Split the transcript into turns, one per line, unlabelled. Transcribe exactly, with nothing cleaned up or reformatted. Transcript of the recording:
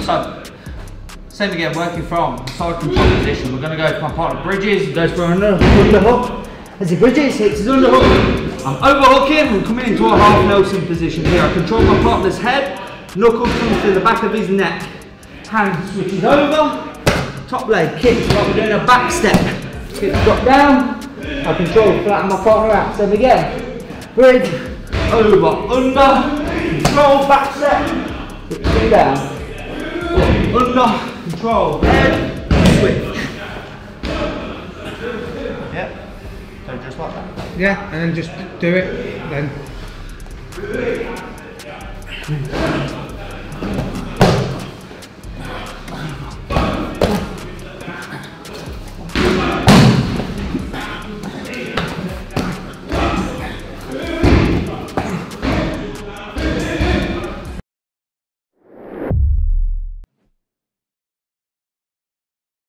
So, same again, working from side control position. We're going to go to my partner Bridges, goes for another underhook. As he bridges, hits his underhook. I'm overhooking, I'm coming into a half Nelson position here. I control my partner's head, knuckles come to the back of his neck. Hand switches over, top leg kicks like we're doing a back step. Hips drop down, I control, flatten my partner out. Same again, bridge, over, under, control, back step, hips come down, under, control, head, switch. Yep. So just like that?
Yeah, and then just do it, then.